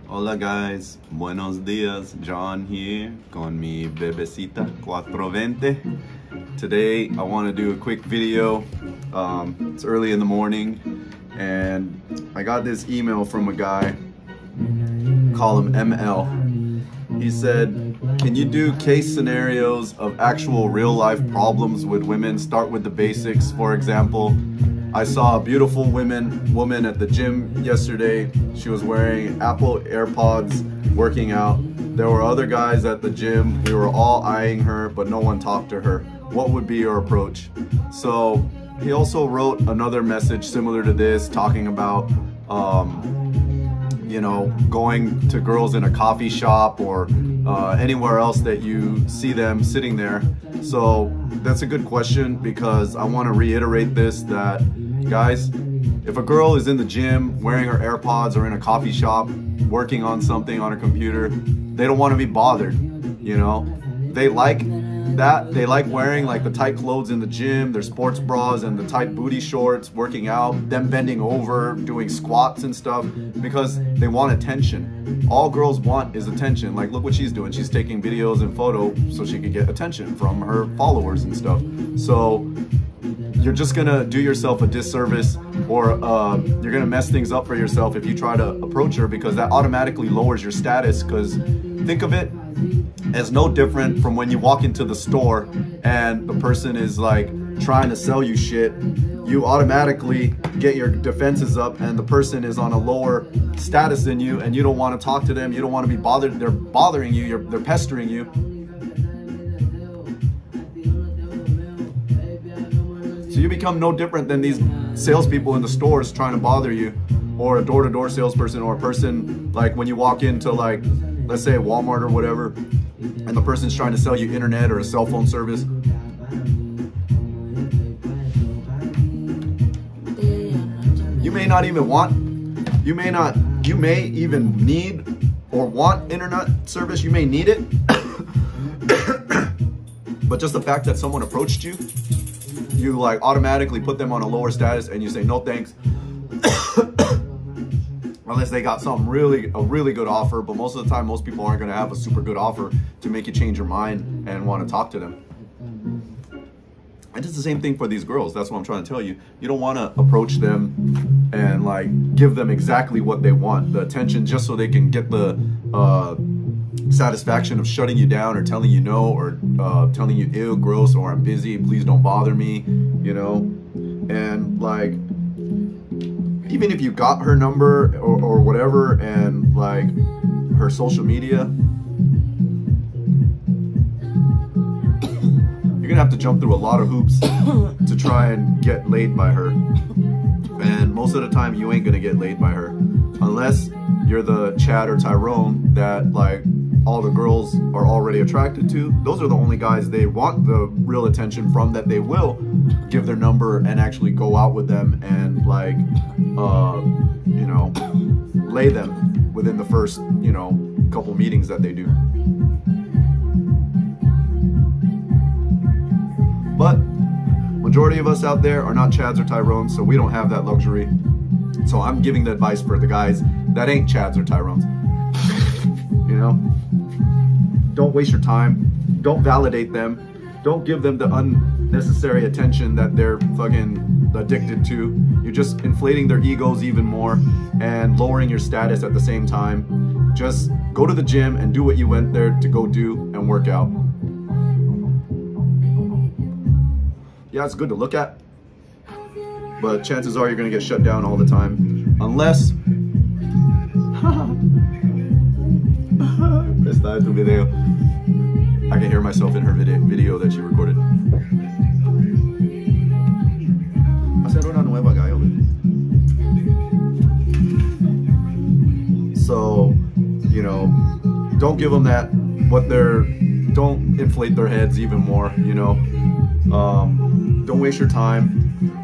Hola guys, buenos días, John here con mi bebecita 420. Today I want to do a quick video. It's early in the morning and I got this email from a guy, call him ML. He said, can you do case scenarios of actual real life problems with women? Start with the basics. For example, I saw a beautiful woman at the gym yesterday. She was wearing Apple AirPods, working out. There were other guys at the gym. We were all eyeing her, but no one talked to her. What would be your approach? So he also wrote another message similar to this, talking about you know, going to girls in a coffee shop or anywhere else that you see them sitting there. So that's a good question, because I want to reiterate this, that guys, if a girl is in the gym wearing her AirPods or in a coffee shop working on something on her computer, they don't want to be bothered. You know, they like that. They like wearing like the tight clothes in the gym, their sports bras and the tight booty shorts, working out, them bending over, doing squats and stuff, because they want attention. All girls want is attention. Like, look what she's doing. She's taking videos and photos so she can get attention from her followers and stuff. So you're just gonna do yourself a disservice, or you're gonna mess things up for yourself if you try to approach her, because that automatically lowers your status. Because think of it as no different from when you walk into the store and the person is like trying to sell you shit. You automatically get your defenses up, and the person is on a lower status than you, and you don't want to talk to them. You don't want to be bothered. They're bothering you. They're pestering you. So you become no different than these salespeople in the stores trying to bother you, or a door-to-door salesperson, or a person like when you walk into, like, let's say Walmart or whatever, and the person's trying to sell you internet or a cell phone service. You may not even want, you may even need or want internet service. You may need it. But just the fact that someone approached you, you like automatically put them on a lower status, and you say no thanks. Unless they got something a really good offer. But most of the time, most people aren't going to have a super good offer to make you change your mind and want to talk to them. And it's the same thing for these girls. That's what I'm trying to tell you. You don't want to approach them and like give them exactly what they want, the attention, just so they can get the satisfaction of shutting you down, or telling you no, or telling you ew, gross, or I'm busy, please don't bother me, you know. And like, even if you got her number or whatever, and like her social media, you're gonna have to jump through a lot of hoops to try and get laid by her. And most of the time you ain't gonna get laid by her, unless you're the Chad or Tyrone that like all the girls are already attracted to. Those are the only guys they want the real attention from, that they will give their number and actually go out with them and like you know, lay them within the first, you know, couple meetings that they do. But majority of us out there are not Chads or Tyrones, so we don't have that luxury. So I'm giving the advice for the guys that ain't Chads or Tyrones. You know, don't waste your time. Don't validate them. Don't give them the unnecessary attention that they're fucking addicted to. You're just inflating their egos even more and lowering your status at the same time. Just go to the gym and do what you went there to go do and work out. Yeah, it's good to look at, but chances are you're gonna get shut down all the time, unless Está en tu video. I can hear myself in her video that she recorded. Hacer una nueva gallo. So, you know, don't give them that, don't inflate their heads even more, you know. Don't waste your time.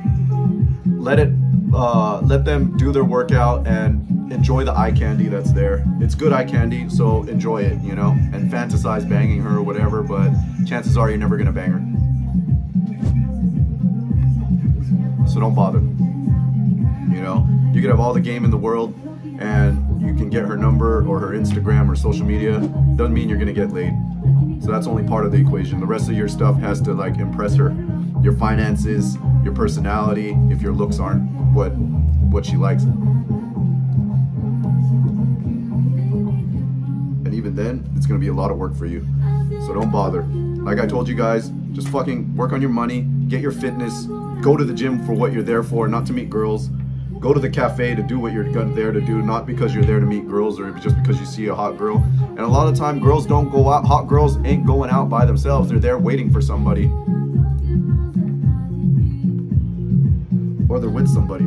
Let them do their workout and enjoy the eye candy that's there. It's good eye candy, so enjoy it, you know, and fantasize banging her or whatever, but chances are you're never gonna bang her. So don't bother. You know, you could have all the game in the world and you can can get her number or her Instagram or social media doesn't mean you're gonna get laid. So that's only part of the equation. The rest of your stuff has to like impress her. Your finances, your personality, if your looks aren't what she likes. And even then, it's gonna be a lot of work for you. So don't bother. Like I told you guys, just fucking work on your money, get your fitness, go to the gym for what you're there for, not to meet girls. Go to the cafe to do what you're there to do, not because you're there to meet girls or just because you see a hot girl. And a lot of the time, girls don't go out, hot girls ain't going out by themselves. They're there waiting for somebody. Or they're with somebody.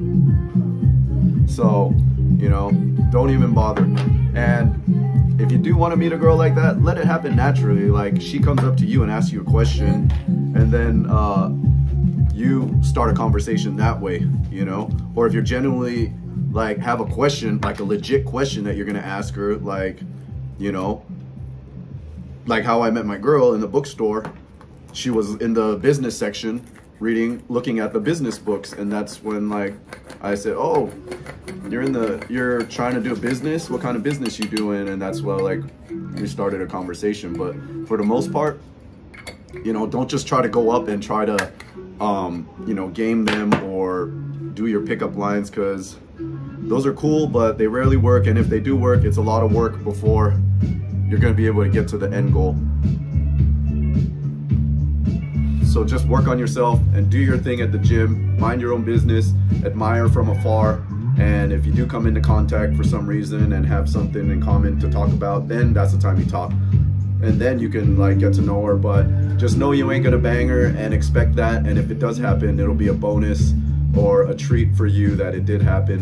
So, you know, don't even bother. And if you do want to meet a girl like that, let it happen naturally. Like, she comes up to you and asks you a question, and then you start a conversation that way, you know? Or if you're genuinely like have a question, like a legit question that you're gonna ask her, like, you know, like how I met my girl in the bookstore. She was in the business section looking at the business books, and that's when like I said, oh, you're trying to do a business? What kind of business you doing? And that's why like we started a conversation. But for the most part, you know, don't just try to go up and try to you know, game them or do your pickup lines, because those are cool, but they rarely work. And if they do work, it's a lot of work before you're going to be able to get to the end goal. So just work on yourself and do your thing at the gym, mind your own business, admire from afar. And if you do come into contact for some reason and have something in common to talk about, then that's the time you talk. And then you can like get to know her, but just know you ain't gonna bang her and expect that. And if it does happen, it'll be a bonus or a treat for you that it did happen.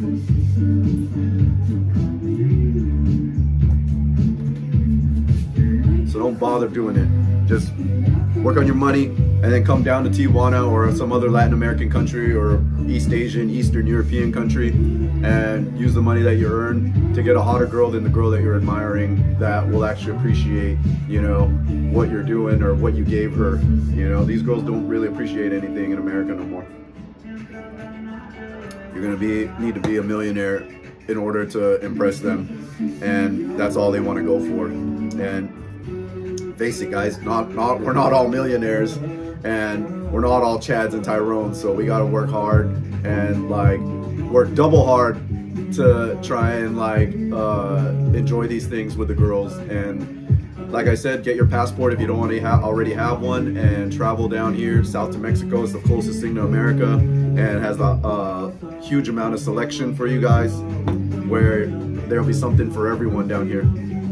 So don't bother doing it. Just work on your money and then come down to Tijuana or some other Latin American country or East Asian, Eastern European country and use the money that you earn to get a hotter girl than the girl that you're admiring that will actually appreciate, you know, what you're doing or what you gave her. You know, these girls don't really appreciate anything in America no more. You're gonna need to be a millionaire in order to impress them, and that's all they want to go for. And face it, guys, we're not all millionaires, and we're not all Chads and Tyrones, so we gotta work hard and like work double hard to try and like enjoy these things with the girls. And like I said, get your passport if you don't already have one, and travel down here. South to Mexico is the closest thing to America and has a huge amount of selection for you guys, where there'll be something for everyone down here.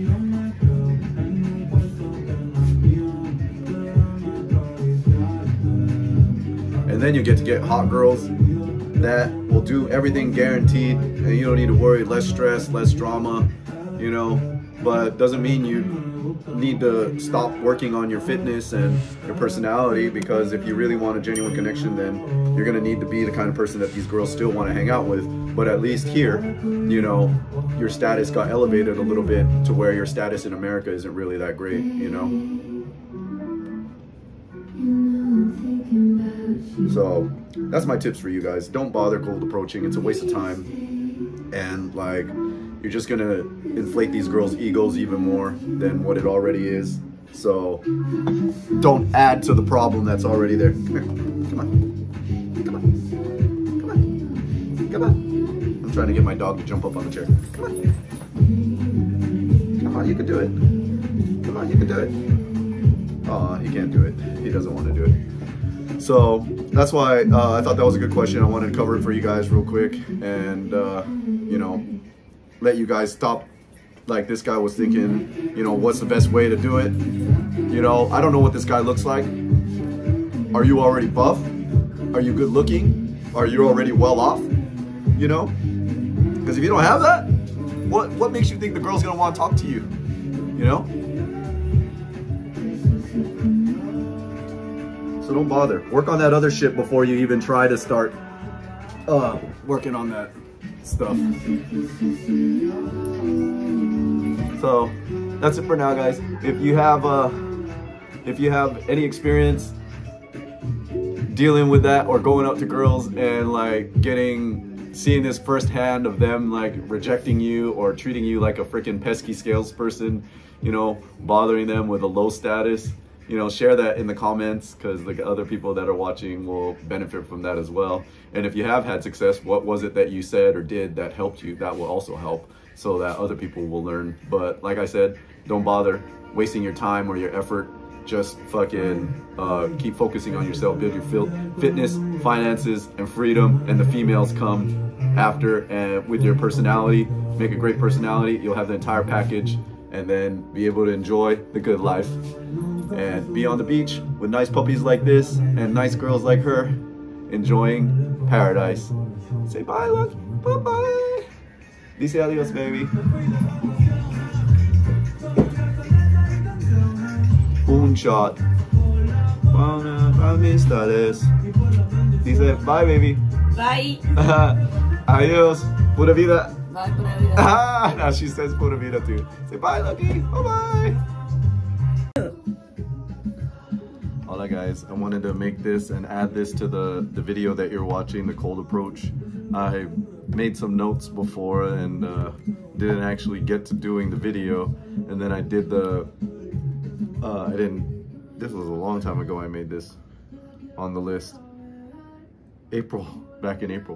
And then you get to get hot girls that will do everything guaranteed, and you don't need to worry. Less stress, less drama, you know. But doesn't mean you need to stop working on your fitness and your personality, because if you really want a genuine connection, then you're gonna need to be the kind of person that these girls still want to hang out with. But at least here, you know, your status got elevated a little bit to where your status in America isn't really that great, you know. So that's my tips for you guys. Don't bother cold approaching. It's a waste of time, and like you're just gonna inflate these girls' egos even more than what it already is. So don't add to the problem that's already there. Come here. Come on. Come on. Come on. Come on. I'm trying to get my dog to jump up on the chair. Come on. Come on, you can do it. Come on, you can do it. Aw, he can't do it. He doesn't want to do it. So that's why I thought that was a good question. I wanted to cover it for you guys real quick, and you know, let you guys stop. Like this guy was thinking, you know, what's the best way to do it? You know, I don't know what this guy looks like. Are you already buff? Are you good looking? Are you already well off? You know, because if you don't have that, what makes you think the girl's gonna want to talk to you? You know. So don't bother. Work on that other shit before you even try to start working on that stuff. So that's it for now, guys. If you have any experience dealing with that or going up to girls and like getting seeing this firsthand of them like rejecting you or treating you like a freaking pesky salesperson, you know, bothering them with a low status, you know, share that in the comments, because the other people that are watching will benefit from that as well. And if you have had success, what was it that you said or did that helped you? That will also help, so that other people will learn. But like I said, don't bother wasting your time or your effort. Just fucking keep focusing on yourself, build your fitness, finances, and freedom, and the females come after. And with your personality, make a great personality, you'll have the entire package, and then be able to enjoy the good life and be on the beach with nice puppies like this and nice girls like her, enjoying paradise. Say bye, look. Bye-bye. Dice adios, baby. Un shot. Amistades. Dice bye, baby. Bye. Adios. Pura vida. Bye, pura vida. Now she says pura vida too. Say bye, Lucky. Bye-bye. Hola guys, I wanted to make this and add this to the video that you're watching, the cold approach. I made some notes before and didn't actually get to doing the video, and then I did the this was a long time ago I made this on the list. Back in April.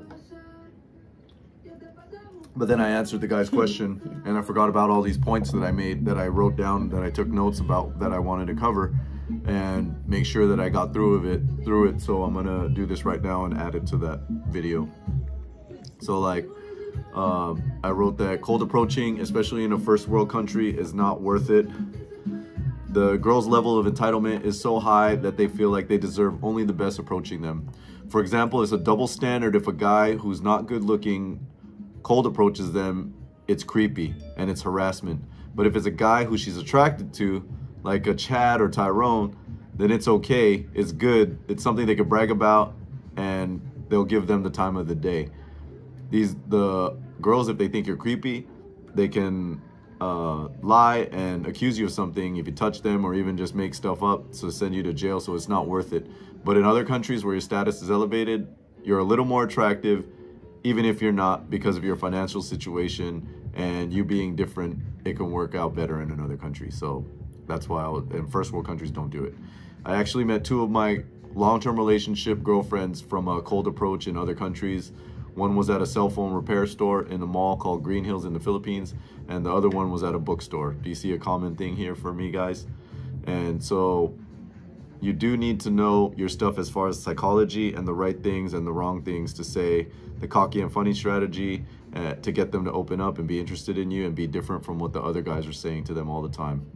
But then I answered the guy's question and I forgot about all these points that I made, that I wrote down, that I took notes about, that I wanted to cover and make sure that I got through it. So I'm gonna do this right now and add it to that video. So like, I wrote that cold approaching, especially in a first world country, is not worth it. The girls' level of entitlement is so high that they feel like they deserve only the best approaching them. For example, it's a double standard. If a guy who's not good looking cold approaches them, it's creepy and it's harassment. But if it's a guy who she's attracted to, like a Chad or Tyrone, then it's okay, it's good, it's something they could brag about, and they'll give them the time of the day. The girls, if they think you're creepy, they can lie and accuse you of something if you touch them, or even just make stuff up to send you to jail, so it's not worth it. But in other countries where your status is elevated, you're a little more attractive, even if you're not, because of your financial situation and you being different, it can work out better in another country. So that's why in first world countries don't do it. I actually met two of my long-term relationship girlfriends from a cold approach in other countries. One was at a cell phone repair store in a mall called Green Hills in the Philippines, and the other one was at a bookstore. Do you see a common thing here for me, guys? And so you do need to know your stuff as far as psychology and the right things and the wrong things to say, the cocky and funny strategy to get them to open up and be interested in you and be different from what the other guys are saying to them all the time.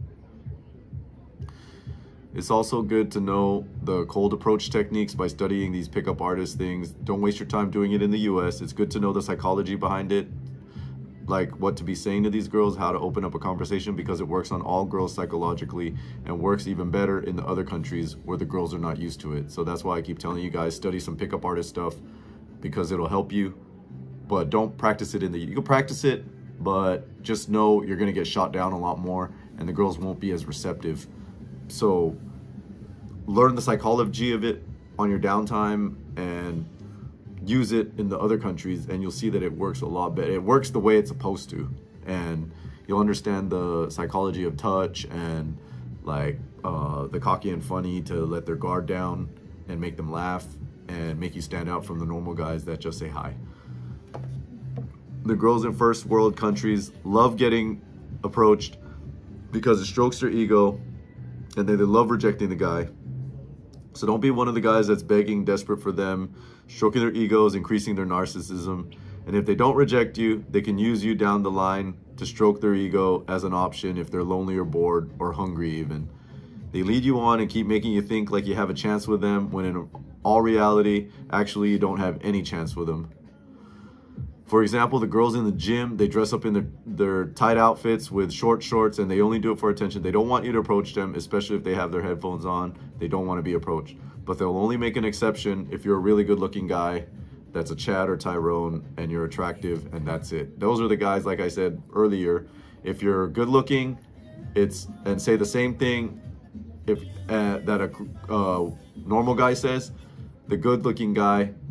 It's also good to know the cold approach techniques by studying these pickup artist things. Don't waste your time doing it in the US. It's good to know the psychology behind it, like what to be saying to these girls, how to open up a conversation, because it works on all girls psychologically and works even better in the other countries where the girls are not used to it. So that's why I keep telling you guys, study some pickup artist stuff, because it'll help you. But don't practice it you can practice it, but just know you're gonna get shot down a lot more and the girls won't be as receptive. So learn the psychology of it on your downtime and use it in the other countries, and you'll see that it works a lot better. It works the way it's supposed to, and you'll understand the psychology of touch and like the cocky and funny to let their guard down and make them laugh and make you stand out from the normal guys that just say hi. The girls in first world countries love getting approached because it strokes their ego, and they love rejecting the guy. So don't be one of the guys that's begging, desperate for them, stroking their egos, increasing their narcissism. And if they don't reject you, they can use you down the line to stroke their ego as an option if they're lonely or bored or hungry even. They lead you on and keep making you think like you have a chance with them, when in all reality, actually you don't have any chance with them. For example, the girls in the gym, they dress up in their tight outfits with short shorts, and they only do it for attention. They don't want you to approach them, especially if they have their headphones on. They don't want to be approached. But they'll only make an exception if you're a really good looking guy that's a Chad or Tyrone and you're attractive, and that's it. Those are the guys, like I said earlier, if you're good looking, and say the same thing that a normal guy says, the good looking guy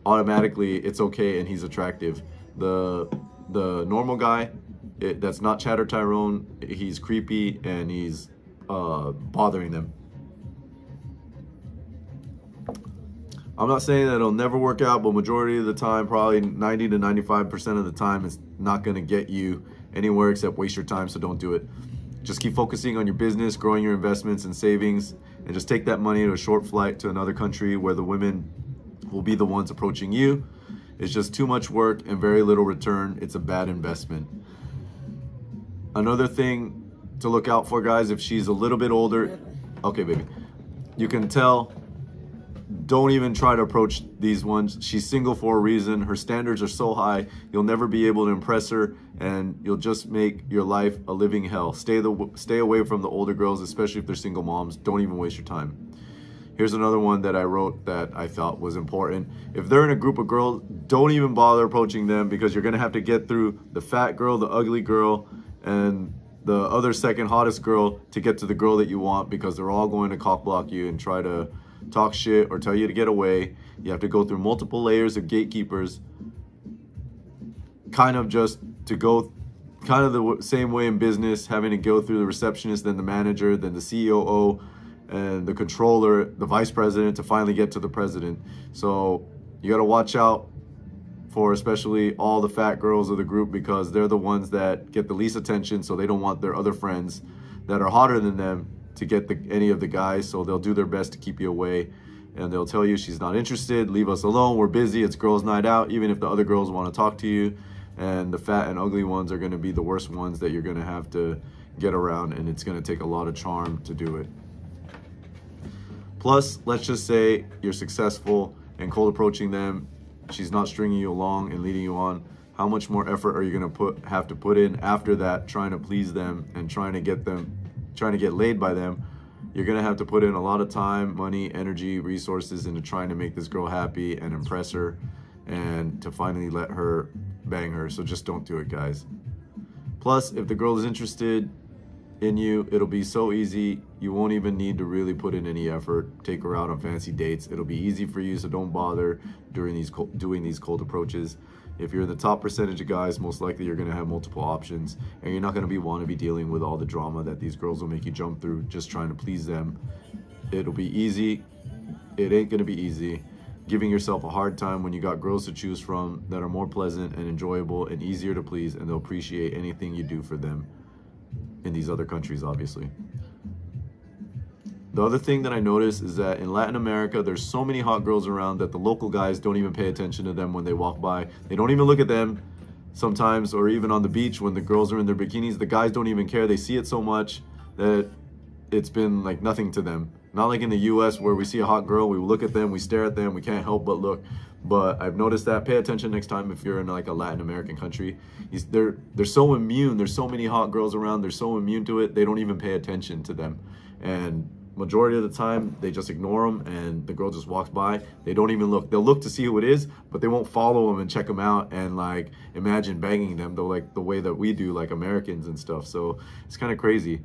automatically it's okay and he's attractive. The normal guy, that's not Chatter Tyrone, he's creepy and he's bothering them. I'm not saying that it'll never work out, but majority of the time, probably 90 to 95% of the time, it's not going to get you anywhere except waste your time, so don't do it. Just keep focusing on your business, growing your investments and savings, and just take that money to a short flight to another country where the women will be the ones approaching you. It's just too much work and very little return. It's a bad investment. Another thing to look out for, guys, if she's a little bit older, okay, baby, you can tell, don't even try to approach these ones. She's single for a reason. Her standards are so high, you'll never be able to impress her, and you'll just make your life a living hell. Stay away from the older girls, especially if they're single moms. Don't even waste your time. Here's another one that I wrote that I thought was important. If they're in a group of girls, don't even bother approaching them, because you're gonna have to get through the fat girl, the ugly girl, and the other second hottest girl to get to the girl that you want, because they're all going to cock block you and try to talk shit or tell you to get away. You have to go through multiple layers of gatekeepers, kind of just to go kind of the same way in business, having to go through the receptionist, then the manager, then the COO, and the controller, the vice president, to finally get to the president. So you got to watch out for especially all the fat girls of the group, because they're the ones that get the least attention, so they don't want their other friends that are hotter than them to get any of the guys, so they'll do their best to keep you away, and they'll tell you she's not interested, leave us alone, we're busy, it's girls' night out, even if the other girls want to talk to you. And the fat and ugly ones are going to be the worst ones that you're going to have to get around, and it's going to take a lot of charm to do it. Plus, let's just say you're successful and cold approaching them, she's not stringing you along and leading you on. How much more effort are you going to have to put in after that, trying to please them and trying to get laid by them? You're gonna have to put in a lot of time, money, energy, resources into trying to make this girl happy and impress her, and to finally let her bang her. So just don't do it, guys. Plus, if the girl is interested in you, it'll be so easy. You won't even need to really put in any effort. Take her out on fancy dates. It'll be easy for you, so don't bother doing these cold approaches. If you're in the top percentage of guys, most likely you're going to have multiple options, and you're not going to want to be dealing with all the drama that these girls will make you jump through just trying to please them. It'll be easy. It ain't going to be easy. Giving yourself a hard time when you got girls to choose from that are more pleasant and enjoyable and easier to please, and they'll appreciate anything you do for them in these other countries, obviously. The other thing that I noticed is that in Latin America, there's so many hot girls around that the local guys don't even pay attention to them when they walk by. They don't even look at them sometimes, or even on the beach when the girls are in their bikinis, the guys don't even care. They see it so much that it's been like nothing to them. Not like in the US where we see a hot girl, we look at them, we stare at them, we can't help but look. But I've noticed that. Pay attention next time if you're in like a Latin American country. They're so immune. There's so many hot girls around. They're so immune to it. They don't even pay attention to them. And majority of the time, they just ignore them, and the girl just walks by. They don't even look. They'll look to see who it is, but they won't follow them and check them out and like imagine banging them, though, like the way that we do, like Americans and stuff. So it's kind of crazy.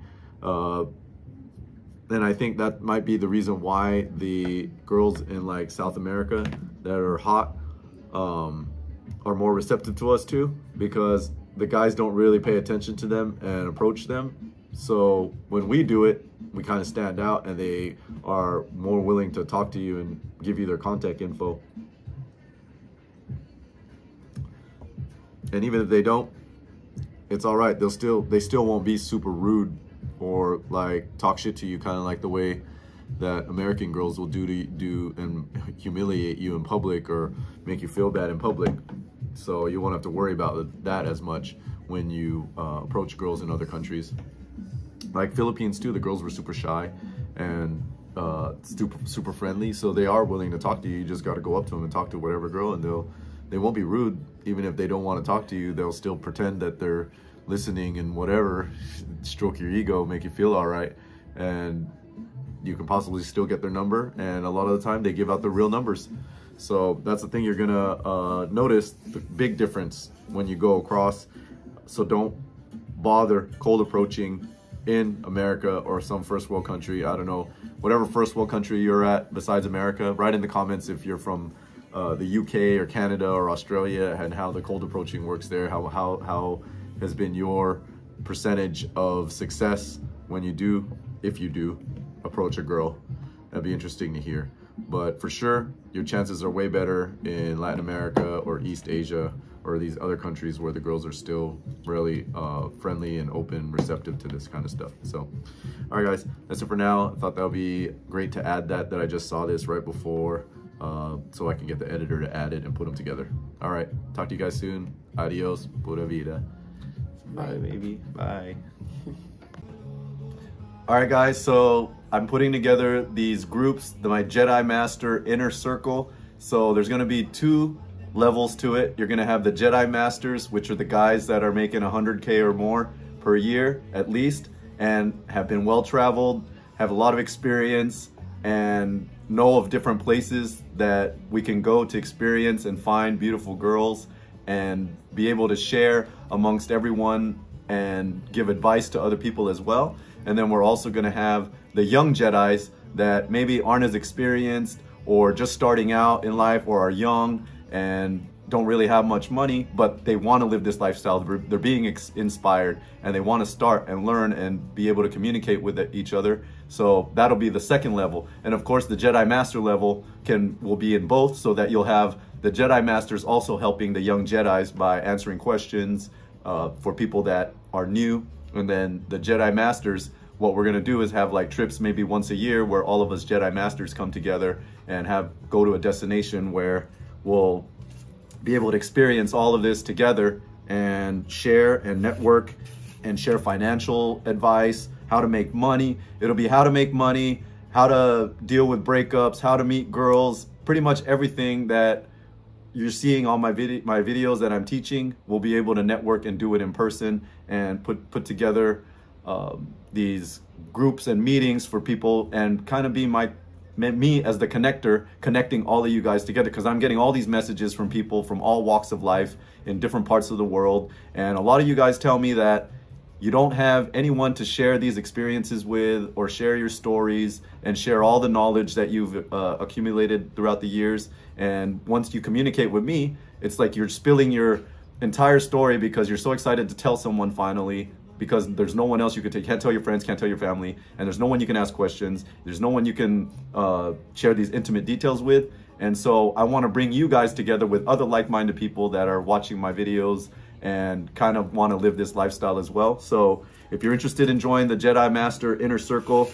And I think that might be the reason why the girls in like South America that are hot are more receptive to us too, because the guys don't really pay attention to them and approach them. So when we do it, we kind of stand out, and they are more willing to talk to you and give you their contact info. And even if they don't, it's all right. They still won't be super rude or like talk shit to you, kind of like the way that American girls will do and humiliate you in public or make you feel bad in public. So you won't have to worry about that as much when you approach girls in other countries. Like Philippines too, the girls were super shy and super friendly, so they are willing to talk to you. You just got to go up to them and talk to whatever girl, and they won't be rude. Even if they don't want to talk to you, they'll still pretend that they're listening and whatever, stroke your ego, make you feel all right, and you can possibly still get their number. And a lot of the time they give out the real numbers. So that's the thing you're gonna notice, the big difference when you go across. So don't bother cold approaching in America or some first world country. I don't know, whatever first world country you're at besides America. Write in the comments if you're from the UK or Canada or Australia, and how the cold approaching works there. How has been your percentage of success when you do, if you do, approach a girl? That'd be interesting to hear. But for sure, your chances are way better in Latin America or East Asia or these other countries where the girls are still really friendly and open, receptive to this kind of stuff. So, all right, guys, that's it for now. I thought that would be great to add that I just saw this right before, so I can get the editor to add it and put them together. All right, talk to you guys soon. Adios, pura vida. Bye, baby. Bye. All right, guys, so I'm putting together these groups, my Jedi Master Inner Circle. So there's gonna be 2 levels to it. You're gonna have the Jedi Masters, which are the guys that are making 100K or more per year at least, and have been well-traveled, have a lot of experience, and know of different places that we can go to experience and find beautiful girls and be able to share amongst everyone and give advice to other people as well. And then we're also gonna have the young Jedis that maybe aren't as experienced or just starting out in life or are young and don't really have much money, but they want to live this lifestyle. They're being inspired and they want to start and learn and be able to communicate with each other. So that'll be the second level. And of course the Jedi Master level will be in both, so that you'll have the Jedi Masters also helping the young Jedis by answering questions for people that are new. And then the Jedi Masters, what we're gonna do is have like trips maybe once a year where all of us Jedi Masters come together and go to a destination where we'll be able to experience all of this together and share and network and share financial advice, how to make money. It'll be how to make money, how to deal with breakups, how to meet girls, pretty much everything that you're seeing on my videos that I'm teaching. We'll be able to network and do it in person and put together these groups and meetings for people and kind of be me as the connector, connecting all of you guys together, because I'm getting all these messages from people from all walks of life in different parts of the world. And a lot of you guys tell me that you don't have anyone to share these experiences with or share your stories and share all the knowledge that you've accumulated throughout the years. And once you communicate with me, it's like you're spilling your entire story because you're so excited to tell someone finally, because there's no one else you could take. Can't tell your friends, can't tell your family, and there's no one you can ask questions. There's no one you can share these intimate details with. And so I want to bring you guys together with other like-minded people that are watching my videos and kind of want to live this lifestyle as well. So if you're interested in joining the Jedi Master Inner Circle,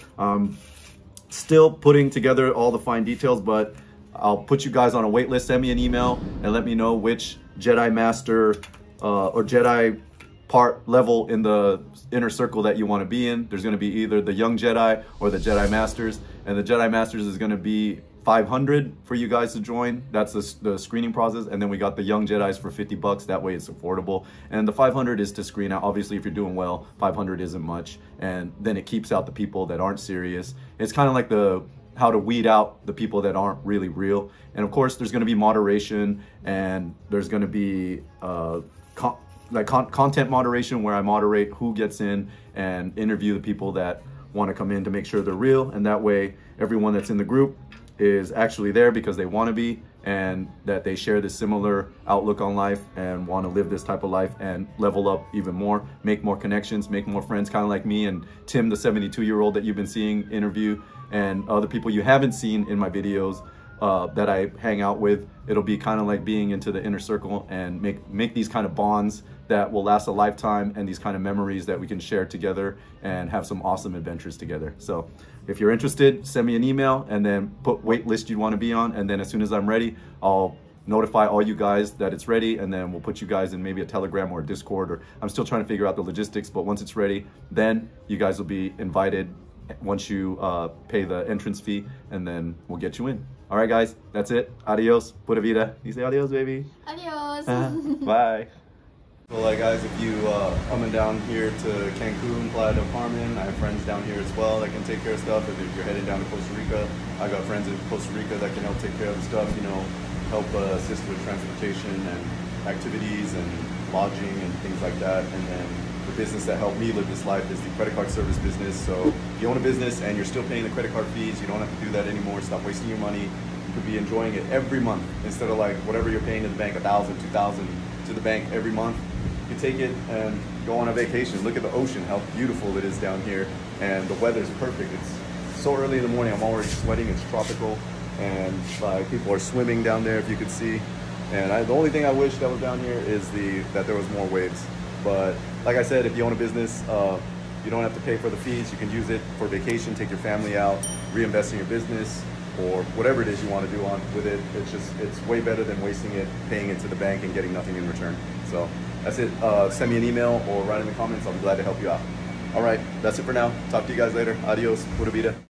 still putting together all the fine details, but I'll put you guys on a wait list. Send me an email and let me know which Jedi Master or Jedi part level in the inner circle that you want to be in. There's going to be either the young Jedi or the Jedi Masters, and the Jedi Masters is going to be 500 for you guys to join. That's the screening process. And then we got the young Jedis for 50 bucks. That way it's affordable. And the 500 is to screen out. Obviously, if you're doing well, 500 isn't much. And then it keeps out the people that aren't serious. It's kind of like how to weed out the people that aren't really real. And of course, there's going to be moderation, and there's going to be content moderation, where I moderate who gets in and interview the people that want to come in to make sure they're real. And that way everyone that's in the group is actually there because they want to be, and that they share this similar outlook on life and want to live this type of life and level up even more, make more connections, make more friends, kind of like me and Tim, the 72-year-old that you've been seeing interview, and other people you haven't seen in my videos that I hang out with. It'll be kind of like being into the inner circle and make these kind of bonds that will last a lifetime, and these kind of memories that we can share together and have some awesome adventures together. So if you're interested, send me an email and then put wait list you want to be on, and then as soon as I'm ready, I'll notify all you guys that it's ready, and then we'll put you guys in maybe a Telegram or a Discord, or I'm still trying to figure out the logistics, but once it's ready, then you guys will be invited once you pay the entrance fee, and then we'll get you in. All right, guys, that's it. Adios, pura vida. You say adios, baby. Adios. Bye. Well, guys, if you coming down here to Cancun, Playa del Carmen, I have friends down here as well that can take care of stuff. If you're heading down to Costa Rica, I got friends in Costa Rica that can help take care of the stuff, you know, help assist with transportation and activities and lodging and things like that. And then the business that helped me live this life is the credit card service business. So if you own a business and you're still paying the credit card fees, you don't have to do that anymore. Stop wasting your money. could be enjoying it every month instead of like whatever you're paying to the bank, 1,000, 2,000 to the bank every month. You could take it and go on a vacation. Look at the ocean, how beautiful it is down here, and the weather's perfect. It's so early in the morning, I'm already sweating. It's tropical, and people are swimming down there, if you could see. And the only thing I wish that was down here is that there was more waves. But like I said, if you own a business, you don't have to pay for the fees. You can use it for vacation, take your family out, reinvest in your business, or whatever it is you want to do with it. It's way better than wasting it, paying it to the bank and getting nothing in return. So that's it. Send me an email or write in the comments. I'll be glad to help you out. All right, that's it for now. Talk to you guys later. Adios. Pura vida.